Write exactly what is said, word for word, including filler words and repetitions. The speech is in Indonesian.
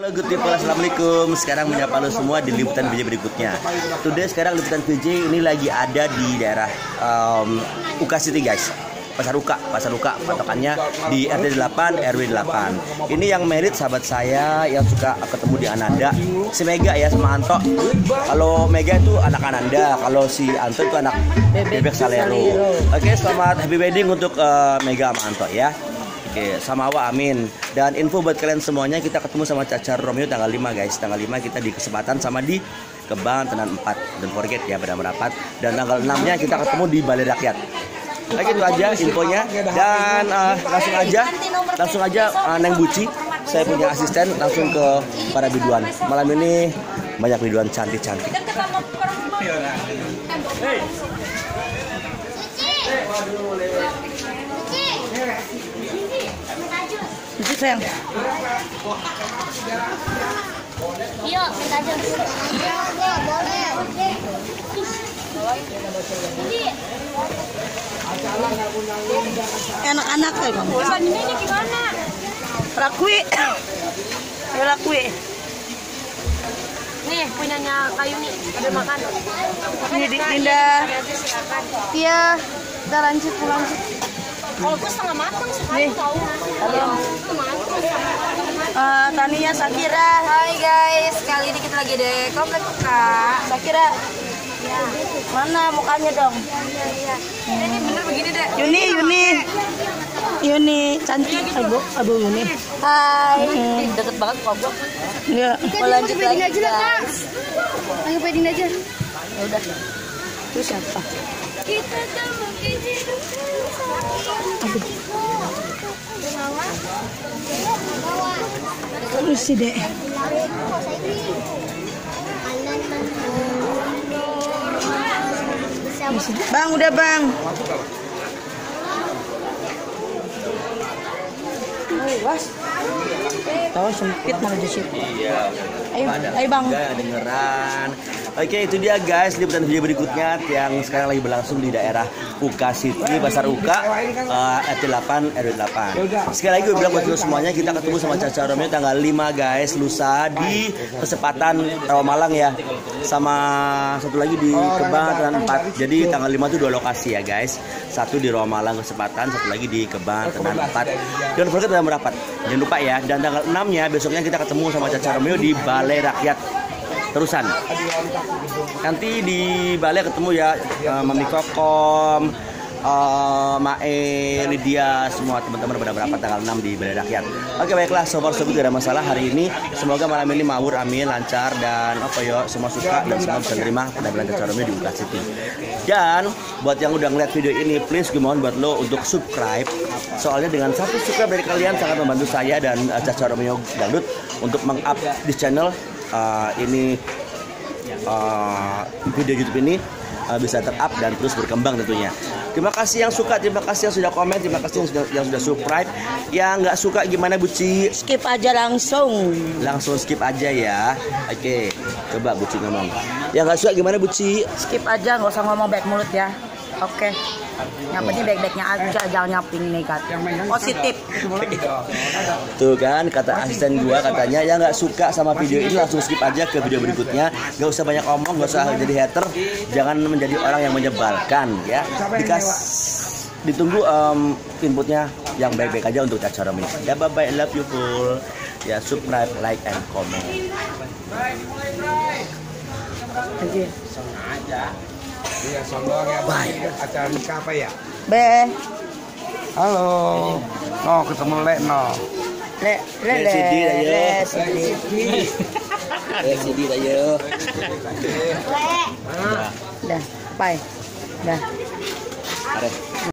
Halo good people, assalamualaikum. Sekarang menyapa lo semua di liputan V J berikutnya. Today sekarang liputan V J ini lagi ada di daerah um, U K City guys. Pasar U K, Pasar U K patokannya di R D delapan R W delapan. Ini yang merit sahabat saya yang suka ketemu di Ananda. Si Mega ya sama Anto. Kalau Mega itu anak Ananda, kalau si Anto itu anak Bebek Salero. Oke, selamat happy wedding untuk uh, Mega sama Anto ya. Oke, sama Wa amin. Dan info buat kalian semuanya, kita ketemu sama Caca Romeo tanggal lima guys. Tanggal lima kita di kesempatan sama di Kebang Tenan empat. Don't forget ya pada merapat. Dan tanggal enam-nya kita ketemu di Balai Rakyat. Oke, itu aja infonya. Dan uh, langsung aja Langsung aja uh, Neng Buci, saya punya asisten, langsung ke para biduan. Malam ini banyak biduan cantik-cantik. Hey. Lucu sayang. Yuk, kita aja. Boleh. Anak-anak kayak kamu. Pesannya ini gimana? Rakui. Ya rakui. Nih, punyanya Kayu nih. Ada makan. Ini di Dinda. Iya, udah lanjut pulang. Kalau gue setengah matang sekali tahu. Halo. Uh, Tania Sakira. Hai guys, kali ini kita lagi deh komplek Kak. Sakira. Ya. Mana mukanya dong? Iya, iya. Ini bener begini deh. Yuni, Yuni. Yuni cantik. Aduh, aduh Yuni. Hai. Hmm. Deket banget kok gue. Iya. Mau lanjut lagi guys. Ayo pedin aja. Ya udah. Terus siapa? Kita tak mungkin hidup Aduh. Terus sih dek. Bang, udah bang. Oh, sempit malah di situ. Iya. Ayo, ayo bang. Enggak dengeran. Oke, itu dia guys liputan video berikutnya yang sekarang lagi berlangsung di daerah U K City, Pasar U K, uh, R D delapan R W delapan. Sekali lagi gue bilang buat lo semuanya, kita ketemu sama Caca Romeo tanggal lima guys, lusa di kesempatan Rawamangun ya. Sama satu lagi di Kebang Tenan empat. Jadi tanggal lima itu dua lokasi ya guys. Satu di Rawamangun kesempatan, satu lagi di Kebang Tenan empat. Jangan forget dalam merapat. Jangan lupa ya. Dan tanggal enam-nya besoknya kita ketemu sama Caca Romeo di Balai Rakyat terusan. Nanti di Balai ketemu ya uh, Mami Kokom, uh, Mae, Lydia, semua teman-teman pada berapa tanggal enam di Balai Rakyat. Oke baiklah, so far so good, gak ada masalah hari ini. Semoga malam ini mawur, amin, lancar, dan apa ya, semua suka dan semua bisa terima penampilan Caca Romeo di U K City. Dan buat yang udah ngeliat video ini, please gue mohon buat lo untuk subscribe. Soalnya dengan satu subscribe dari kalian sangat membantu saya dan uh, Caca Romeo Dangdut untuk meng-up di channel uh, ini uh, video YouTube ini uh, bisa ter-up dan terus berkembang tentunya. Terima kasih yang suka, terima kasih yang sudah komen, terima kasih yang sudah yang sudah subscribe. Yang nggak suka gimana Buci? Skip aja langsung. Langsung skip aja ya. Oke, coba Buci ngomong. Yang nggak suka gimana Buci? Skip aja, nggak usah ngomong baik mulut ya. Oke. Yang penting baik-baiknya aja, jangan nyapin negatif. Positif. Tuh kan kata asisten gua, katanya yang nggak suka sama video ini langsung skip aja ke video berikutnya. Nggak usah banyak omong, nggak usah jadi hater, jangan menjadi orang yang menyebalkan ya. Dikas ditunggu um, inputnya yang baik-baik aja untuk Caca Romeo. Ya bye bye, love you full. Ya subscribe, like and comment. Oke. Iya, sombong ya. Bye. Acara nikah apa ya? Be. Halo. No, ketemu Lek no. Le, le, le. Sidi lah ya. Le, Sidi. Eh Sidi lah ya. Dah, bye. Dah. Ada.